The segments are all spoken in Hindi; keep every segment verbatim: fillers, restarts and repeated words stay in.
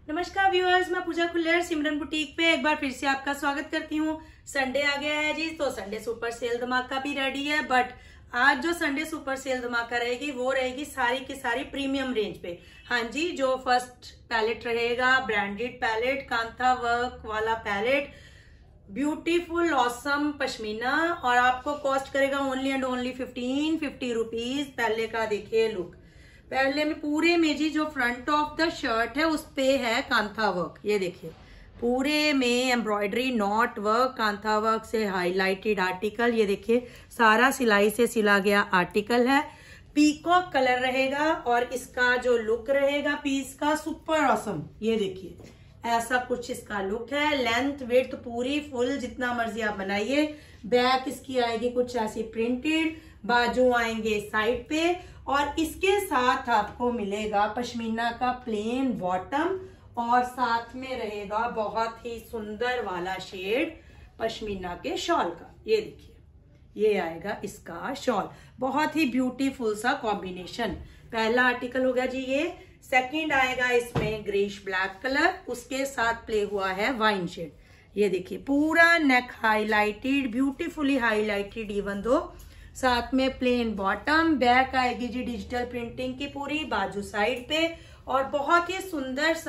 नमस्कार व्यूअर्स, मैं पूजा खुल्लर सिमरन बुटीक पे एक बार फिर से आपका स्वागत करती हूँ। संडे आ गया है जी, तो संडे सुपर सेल धमाका भी रेडी है। बट आज जो संडे सुपर सेल धमाका रहेगी वो रहेगी सारी की सारी प्रीमियम रेंज पे। हाँ जी, जो फर्स्ट पैलेट रहेगा ब्रांडेड पैलेट, कांथा वर्क वाला पैलेट, ब्यूटीफुल ऑसम पश्मीना, और आपको कॉस्ट करेगा only and only fifteen fifty rupees. पहले का देखिए लुक, पहले में पूरे में जी जो फ्रंट ऑफ द शर्ट है उस पे है कांथा वर्क। ये देखिए पूरे में embroidery knot work, kantha work से हाईलाइटेड आर्टिकल। ये देखिए सारा सिलाई से सिला गया आर्टिकल है। पीकॉक कलर रहेगा और इसका जो लुक रहेगा पीस का सुपर ऑसम। ये देखिए ऐसा कुछ इसका लुक है। लेंथ विड्थ पूरी फुल जितना मर्जी आप बनाइए। बैक इसकी आएगी कुछ ऐसी प्रिंटेड, बाजू आएंगे साइड पे, और इसके साथ आपको मिलेगा पश्मीना का प्लेन बॉटम, और साथ में रहेगा बहुत ही सुंदर वाला शेड पश्मीना के शॉल का। ये देखिए ये आएगा इसका शॉल, बहुत ही ब्यूटीफुल सा कॉम्बिनेशन। पहला आर्टिकल हो गया जी ये। सेकंड आएगा इसमें ग्रेश ब्लैक कलर, उसके साथ प्ले हुआ है वाइन शेड। ये देखिए पूरा neck highlighted, beautifully highlighted, even दो साथ में प्लेन बॉटम। बैक आएगी जी डिजिटल प्रिंटिंग की पूरी, बाजू साइड पे, और बहुत ही सुंदर सा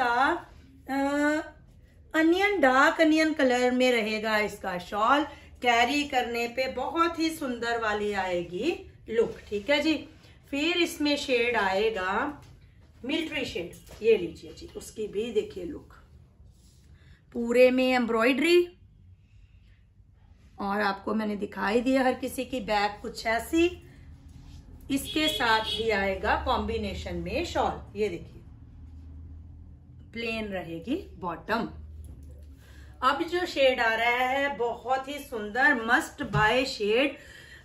अनियन डार्क अनियन कलर में रहेगा इसका शॉल। कैरी करने पे बहुत ही सुंदर वाली आएगी लुक। ठीक है जी। फिर इसमें शेड आएगा मिलिट्री शेड। ये लीजिए जी, उसकी भी देखिए लुक, पूरे में एम्ब्रॉयडरी, और आपको मैंने दिखाई दिया हर किसी की बैक कुछ ऐसी। इसके साथ भी आएगा कॉम्बिनेशन में शॉल। ये देखिए प्लेन रहेगी बॉटम। अब जो शेड आ रहा है बहुत ही सुंदर must buy shade,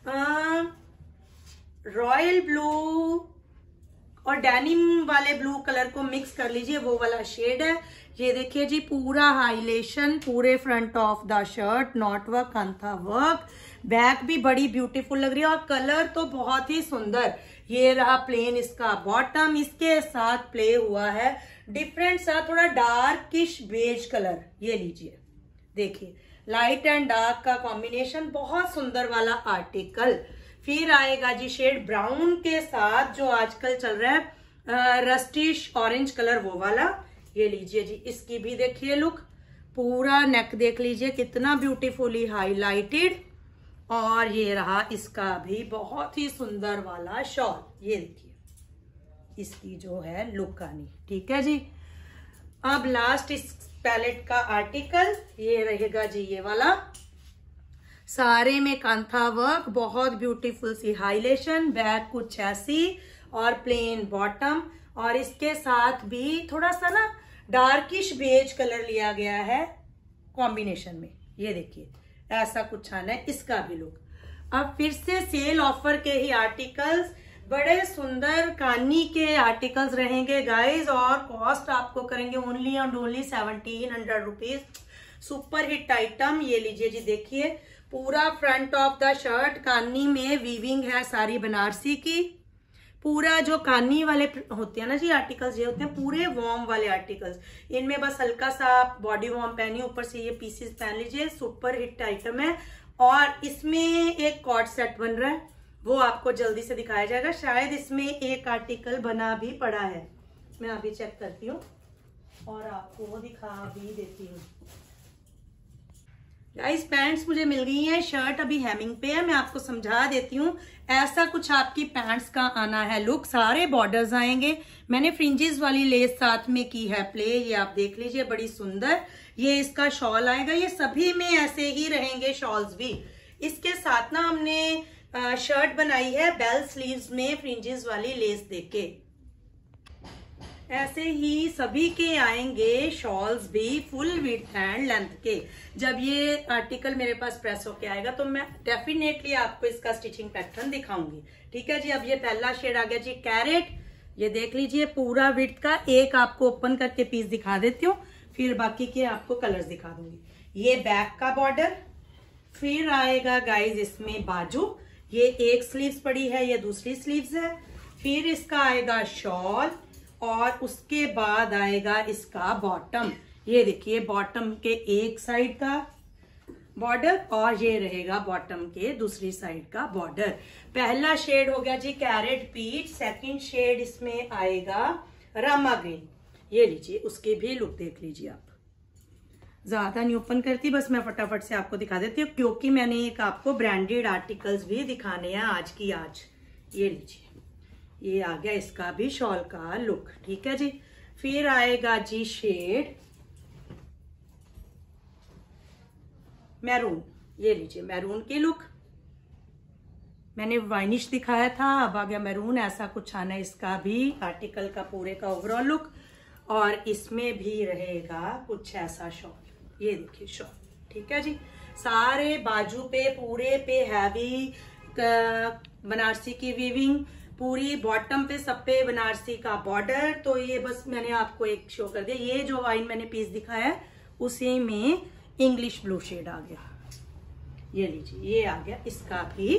royal blue और डेनिम वाले ब्लू कलर को मिक्स कर लीजिए, वो वाला शेड है। ये देखिए जी पूरा हाईलाइटेशन पूरे front of the shirt, knot work, kantha work. Back भी बड़ी ब्यूटीफुल लग रही है और कलर तो बहुत ही सुंदर। ये रहा प्लेन इसका बॉटम, इसके साथ प्ले हुआ है डिफरेंट सा थोड़ा डार्किश बेज कलर। ये लीजिए देखिए लाइट एंड डार्क का कॉम्बिनेशन, बहुत सुंदर वाला आर्टिकल। फिर आएगा जी शेड ब्राउन के साथ जो आजकल चल रहा है रस्टिश ऑरेंज कलर, वो वाला। ये लीजिए जी, इसकी भी देखिए लुक, पूरा नेक देख लीजिए कितना ब्यूटीफुली हाईलाइटेड, और ये रहा इसका भी बहुत ही सुंदर वाला शॉल। ये देखिए इसकी जो है लुक आनी। ठीक है जी। अब लास्ट इस पैलेट का आर्टिकल ये रहेगा जी, ये वाला सारे में कांथा वर्क, बहुत ब्यूटीफुल सी हाईलाइटेशन, बैक कुछ ऐसी, और प्लेन बॉटम, और इसके साथ भी थोड़ा सा ना डार्किश बेज कलर लिया गया है कॉम्बिनेशन में। ये देखिए ऐसा कुछ आना है इसका भी लुक। अब फिर से सेल ऑफर के ही आर्टिकल्स, बड़े सुंदर कानी के आर्टिकल्स रहेंगे गाइस, और कॉस्ट आपको करेंगे only and only seventeen hundred rupees. Super hit item. ये लीजिए जी, देखिए पूरा फ्रंट ऑफ द शर्ट कानी में वीविंग है सारी बनारसी की। पूरा जो कानी वाले होते हैं ना जी आर्टिकल्स, ये होते हैं पूरे वॉर्म वाले आर्टिकल्स। इनमें बस हल्का सा बॉडी वॉर्म पहनी, ऊपर से ये पीसेस पहन लीजिए। सुपर हिट आइटम है। और इसमें एक कॉर्ड सेट बन रहा है, वो आपको जल्दी से दिखाया जाएगा। शायद इसमें एक आर्टिकल बना भी पड़ा है, मैं अभी चेक करती हूँ और आपको वो दिखा भी देती हूँ। गाइस पैंट्स मुझे मिल गई हैं, शर्ट अभी हेमिंग पे है, मैं आपको समझा देती हूँ। ऐसा कुछ आपकी पैंट्स का आना है लुक, सारे बॉर्डर्स आएंगे। मैंने फ्रिंजेस वाली लेस साथ में की है प्ले, ये आप देख लीजिए बड़ी सुंदर। ये इसका शॉल आएगा, ये सभी में ऐसे ही रहेंगे शॉल्स भी। इसके साथ ना हमने शर्ट बनाई है बेल स्लीव्स में फ्रिंजेस वाली लेस देके। ऐसे ही सभी के आएंगे शॉल्स भी फुल विड्थ एंड लेंथ के। जब ये आर्टिकल मेरे पास प्रेस होके आएगा तो मैं डेफिनेटली आपको इसका स्टिचिंग पैटर्न दिखाऊंगी। ठीक है जी। अब ये पहला शेड आ गया जी कैरेट। ये देख लीजिए पूरा विड्थ का, एक आपको ओपन करके पीस दिखा देती हूँ, फिर बाकी के आपको कलर्स दिखा दूंगी। ये बैक का बॉर्डर। फिर आएगा गाइज इसमें बाजू, ये एक स्लीव्स पड़ी है, ये दूसरी स्लीव्स है। फिर इसका आएगा शॉल, और उसके बाद आएगा इसका बॉटम। ये देखिए बॉटम के एक साइड का बॉर्डर और ये रहेगा बॉटम के दूसरी साइड का बॉर्डर। पहला शेड हो गया जी कैरेट पीच, सेकंड शेड इसमें आएगा रामा ग्रीन। ये लीजिए, उसकी भी लुक देख लीजिए आप। ज्यादा नहीं ओपन करती, बस मैं फटाफट से आपको दिखा देती हूँ क्योंकि मैंने एक आपको ब्रांडेड आर्टिकल्स भी दिखाने हैं आज की आज। ये लीजिए, ये आ गया इसका भी शॉल का लुक। ठीक है जी। फिर आएगा जी शेड मैरून। ये लीजिए मैरून की लुक, मैंने वाइनिश दिखाया था, अब आ गया मैरून। ऐसा कुछ आना है इसका भी आर्टिकल का पूरे का ओवरऑल लुक। और इसमें भी रहेगा कुछ ऐसा शॉल। ये देखिए शॉल। ठीक है जी। सारे बाजू पे पूरे पे हैवी बनारसी की वीविंग, पूरी बॉटम पे सब पे बनारसी का बॉर्डर। तो ये बस मैंने आपको एक शो कर दिया। ये जो वाइन मैंने पीस दिखाया है उसी में इंग्लिश ब्लू शेड आ गया। ये लीजिए, ये आ गया इसका भी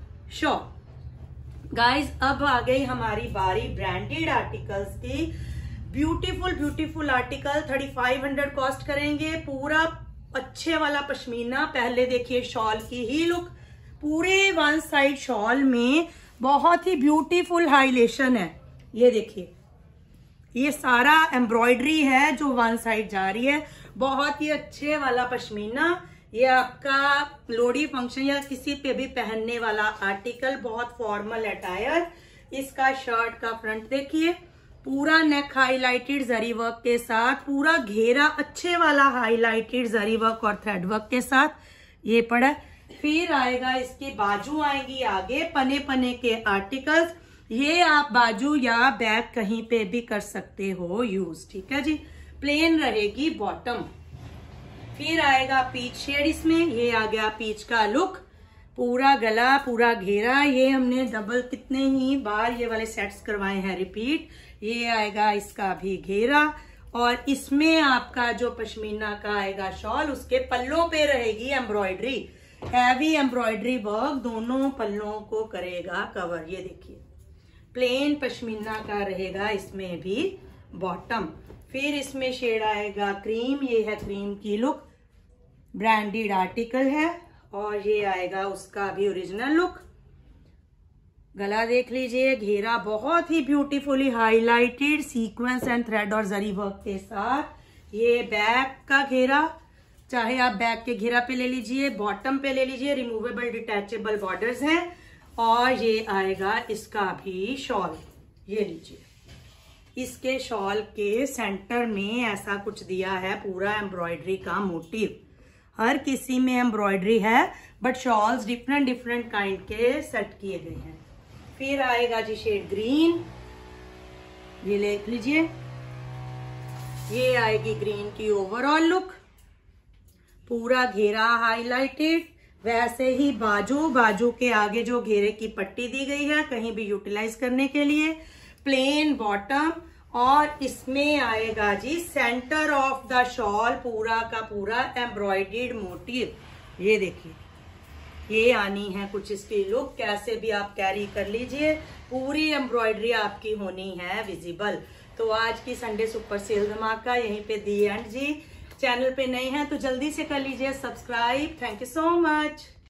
शॉल। गाइज अब आ गई हमारी बारी ब्रांडेड आर्टिकल्स की। Beautiful beautiful article thirty five hundred cost करेंगे। पूरा अच्छे वाला पश्मीना। पहले देखिए शॉल की ही लुक, पूरे वन साइड शॉल में बहुत ही ब्यूटीफुल हाईलेशन है। ये देखिए, ये सारा एम्ब्रॉयडरी है जो वन साइड जा रही है। बहुत ही अच्छे वाला पश्मीना। ये आपका लोहड़ी फंक्शन या किसी पे भी पहनने वाला आर्टिकल, बहुत फॉर्मल अटायर। इसका शर्ट का फ्रंट देखिए, पूरा नेक हाईलाइटेड जरी वर्क के साथ, पूरा घेरा अच्छे वाला हाईलाइटेड जरी वर्क और थ्रेड वर्क के साथ ये पड़ा। फिर आएगा इसकी बाजू आएंगी आगे पने पने के आर्टिकल्स। ये आप बाजू या बैक कहीं पे भी कर सकते हो यूज। ठीक है जी। प्लेन रहेगी बॉटम। फिर आएगा पीच शेड इसमें। ये आ गया पीच का लुक, पूरा गला पूरा घेरा। ये हमने डबल कितने ही बार ये वाले सेट्स करवाए हैं रिपीट। ये आएगा इसका भी घेरा और इसमें आपका जो पश्मीना का आएगा शॉल, उसके पल्लों पे रहेगी एम्ब्रॉयडरी, हैवी एम्ब्रॉयडरी वर्क दोनों पल्लों को करेगा कवर। ये देखिए प्लेन पश्मीना का रहेगा इसमें भी बॉटम। फिर इसमें शेड आएगा क्रीम। ये है क्रीम की लुक, ब्रांडेड आर्टिकल है। और ये आएगा उसका भी ओरिजिनल लुक। गला देख लीजिए, घेरा बहुत ही beautifully highlighted sequence and thread और जरी वर्क के साथ। ये बैक का घेरा, चाहे आप बैक के घेरा पे ले लीजिए, बॉटम पे ले लीजिए, रिमूवेबल डिटैचेबल बॉर्डर्स हैं। और ये आएगा इसका भी शॉल। ये लीजिए, इसके शॉल के सेंटर में ऐसा कुछ दिया है, पूरा एम्ब्रॉयडरी का मोटिव। हर किसी में एम्ब्रॉयडरी है but shawls different different kind के सेट किए गए हैं। फिर आएगा जी शेड ग्रीन। ये देख लीजिए, ये आएगी ग्रीन की ओवरऑल लुक, पूरा घेरा हाईलाइटेड। वैसे ही बाजू बाजू के आगे जो घेरे की पट्टी दी गई है कहीं भी यूटिलाइज करने के लिए। प्लेन बॉटम और इसमें आएगा जी सेंटर ऑफ द शॉल पूरा का पूरा एम्ब्रॉयडर्ड मोटिव। ये देखिए, ये आनी है कुछ इसकी लुक। कैसे भी आप कैरी कर लीजिए, पूरी एम्ब्रॉयडरी आपकी होनी है विजिबल। तो आज की संडे सुपर सेल धमाका यहीं पे दी एंड जी। चैनल पे नए हैं तो जल्दी से कर लीजिए subscribe. Thank you so much.